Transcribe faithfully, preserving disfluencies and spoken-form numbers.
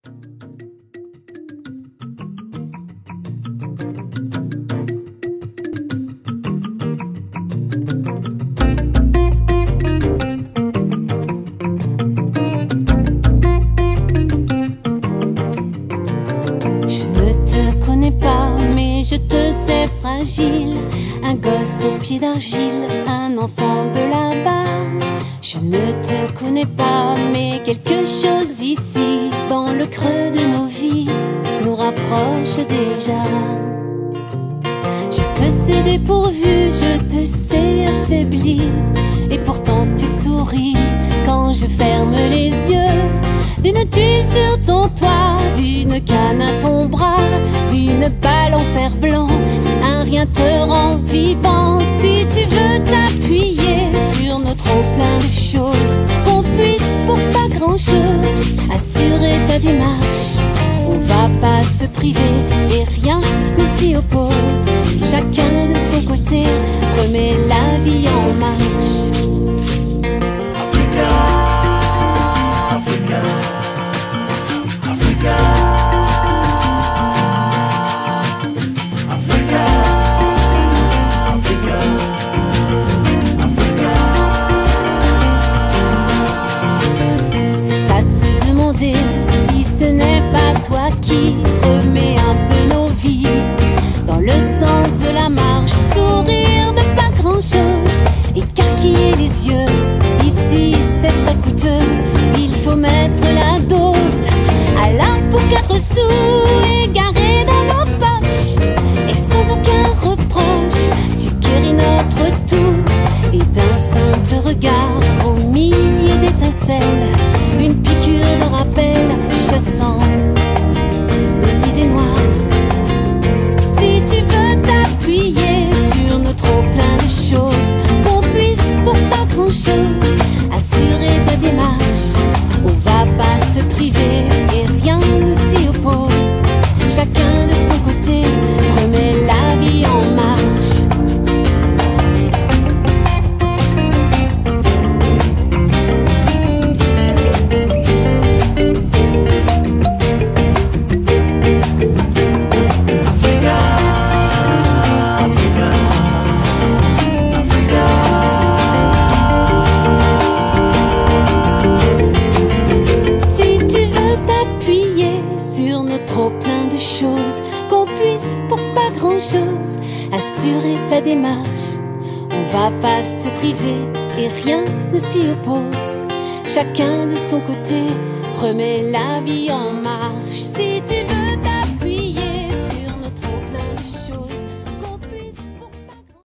Je te sais fragile, un gosse aux pieds d'argile, un enfant de là-bas. Je ne te connais pas, mais quelque chose ici, dans le creux de nos vies, nous rapproche déjà. Je te sais dépourvu, je te sais affaibli, et pourtant tu souris quand je ferme les yeux. D'une tuile sur ton toit, d'une canne à ton bras, d'une balle en fer blanc, un rien te rend vivant. Si tu veux t'appuyer sur nos trop plein de choses, qu'on puisse pour pas grand chose assurer ta démarche, on va pas se priver et rien ne s'y oppose. Chacun de son côté remet la vie en marche. Africa, Africa, Africa, Africa, Africa, Africa. C'est à se demander si ce n'est pas toi qui remets un peu nos vies dans le sens de la marche. Sourire de pas grand chose, écarquiller les yeux, ici c'est très coûteux, il faut mettre la dose à l'un pour quatre sous, égarés dans nos poches, et sans aucun reproche, tu guéris notre tout, et d'un simple regard aux milliers d'étincelles, une piqûre de rappel chassant nos idées noires. Si tu veux t'appuyer sur nos trop plein de choses, qu'on puisse pour pas grand chose assurer ta démarche, on va pas se priver et rien ne s'y oppose. Chacun de son côté remet la vie en marche. Assurer ta démarche, on va pas se priver et rien ne s'y oppose. Chacun de son côté remet la vie en marche.